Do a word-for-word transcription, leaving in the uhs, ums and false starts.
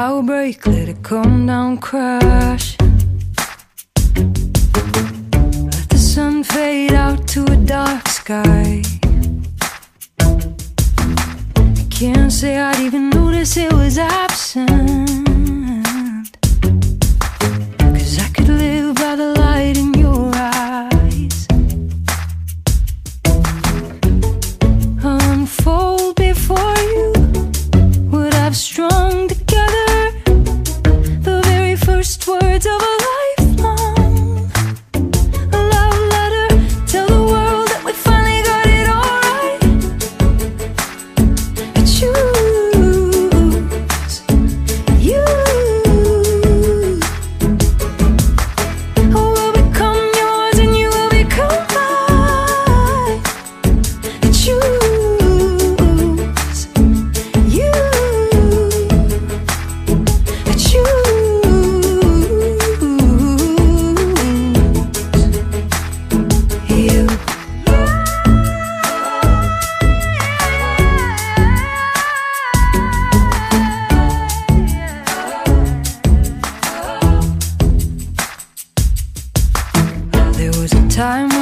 power break, let it come down, crash. Let the sun fade out to a dark sky. I can't say I'd even notice it was absent, 'cause I could live by the light in your eyes. Unfold before you what I've strung together, the very first words of a lifelong, a love letter. Tell the world that we finally got it all right. I choose you. I will become yours and you will become mine. I choose you. I choose you. There was a time when